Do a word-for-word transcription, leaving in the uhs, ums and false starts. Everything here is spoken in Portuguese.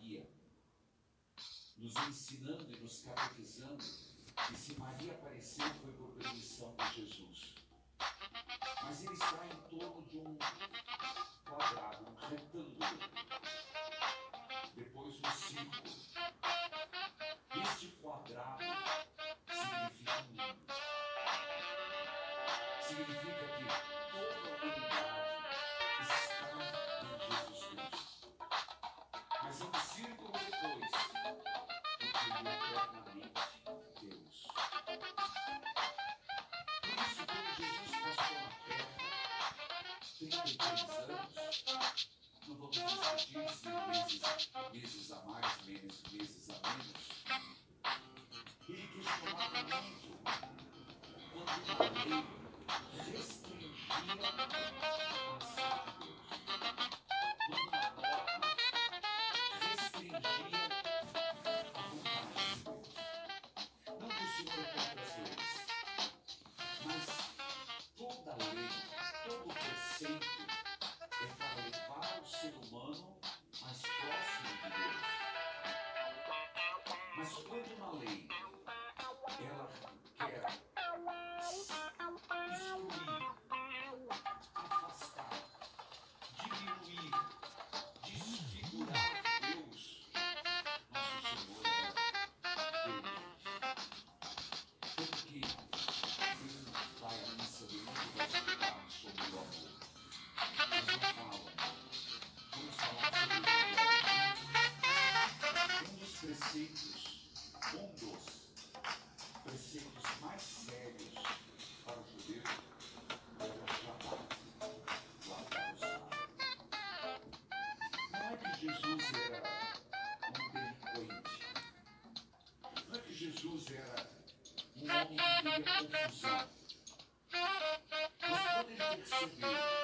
Maria, nos ensinando e nos catequizando que se Maria apareceu foi por permissão de Jesus. Mas ele está em torno de um quadrado, um retângulo, depois um círculo. Este quadrado significa mundo. Significa que toda a humanidade está em Jesus Cristo. Mas é um círculo depois, porque ele é eternamente Deus. Por isso, quando Jesus passou na terra, trinta e três anos, não vamos discutir se meses, meses a mais, meses, meses a menos, ele questionava muito quando uma lei restringia a ação de Deus. Quando uma norma restringia a vontade de Deus. Não que o Senhor é contra as leis, mas toda lei, todo preceito é para levar o ser humano mais próximo de Deus. Mas quando uma lei ela quer excluir, afastar, diminuir, desfigurar Deus, nosso Senhor era Deus. Tanto que quem vai à missa domingo vai estudar sobre o amor. Mas não fala. Vamos falar sobre o amor. Um dos preceitos, um dos preceitos mais sérios para o judeu era o Shabat, guardar o sábado. Não é que Jesus era um delinquente. Não é que Jesus era um homem que queria confusão. Mas quando ele percebeu